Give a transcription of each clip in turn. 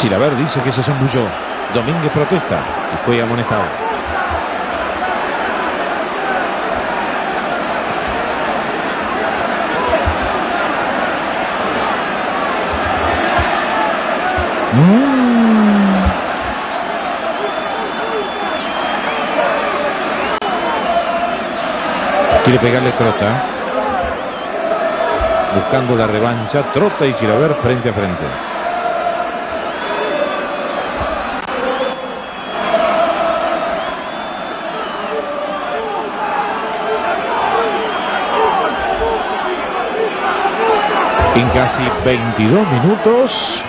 Chilaver dice que se zambulló. Domínguez protesta y fue amonestado. Quiere pegarle Trota. Buscando la revancha. Trota y Chilaver frente a frente. En casi 22 minutos.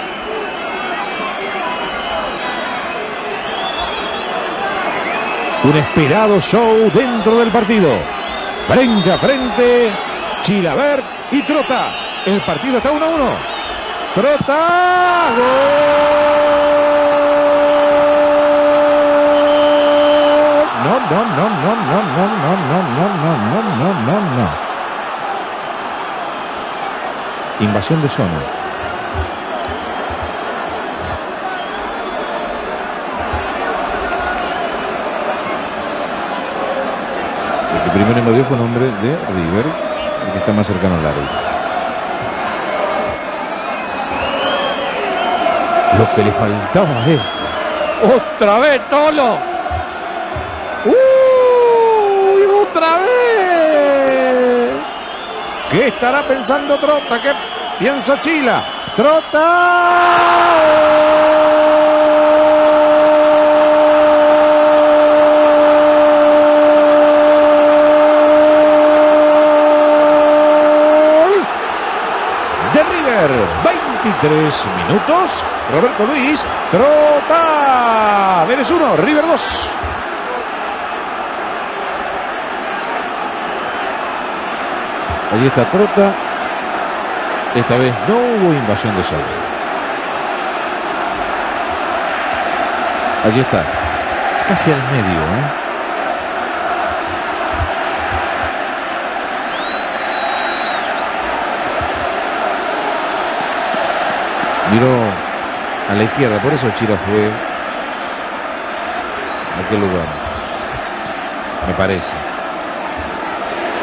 Un esperado show dentro del partido. Frente a frente, Chilaver y Trota. El partido está 1-1. Trota. ¡Gol! No. Invasión de zona. El que primero invadió fue un hombre de River, el que está más cercano al área. Lo que le faltaba es... ¡Otra vez, Tolo! ¡Uy, otra vez! ¿Qué estará pensando Trota? ¿Qué piensa Chila? ¡Trota! De River, 23 minutos. Roberto Luis, Trota. Vélez 1, River 2. Allí está Trota. Esta vez no hubo invasión de zona. Allí está. Casi al medio, Miró a la izquierda, por eso Chila fue a aquel lugar. Me parece.